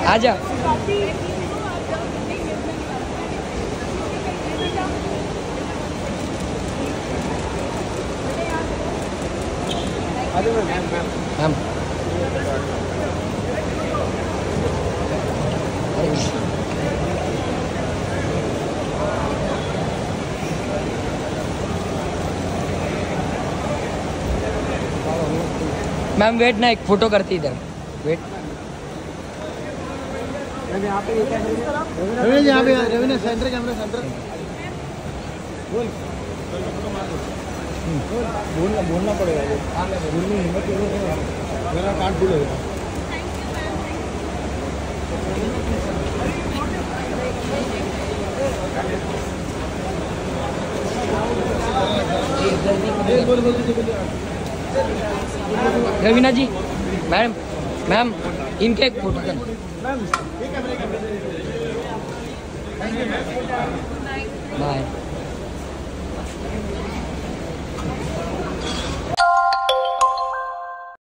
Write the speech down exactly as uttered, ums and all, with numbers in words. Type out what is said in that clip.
आजा। Ma'am ma'am wait ना, एक फोटो करती इधर वेट। यहाँ पे रवि यहाँ पे रवि ने सेंटर कैमरा सेंटर बोल बोलना बोलना पड़ेगा वो बोलने हिम्मत मेरा कार्ड फुल है। रवीना जी मैम मैम इनके एक फोटो कर। बाय।